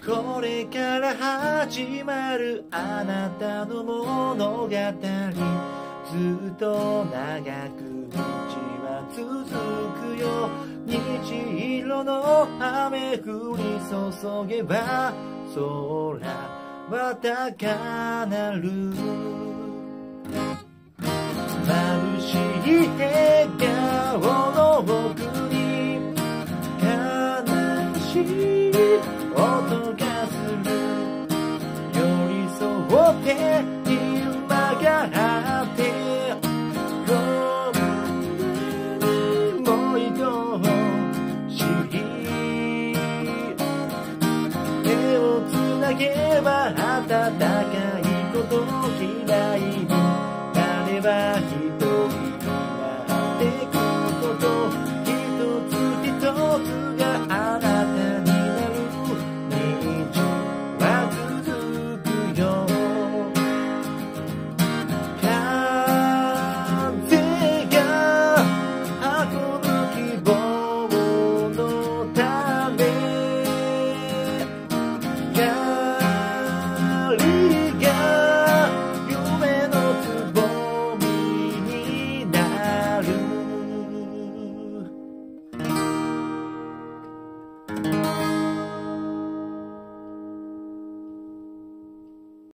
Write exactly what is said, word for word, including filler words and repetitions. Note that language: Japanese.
これから始まるあなたの物語、ずっと長く道は続くよ。虹色の雨降り注げば空は高鳴る。眩しい笑顔の奥に悲しい音がする。寄り添って今があってこんなにも愛しい。手をつなげば暖かいこと嫌いになれば一人になってくこと一つ一つがあなたになる。道は続くよ。風が運ぶ希望の種。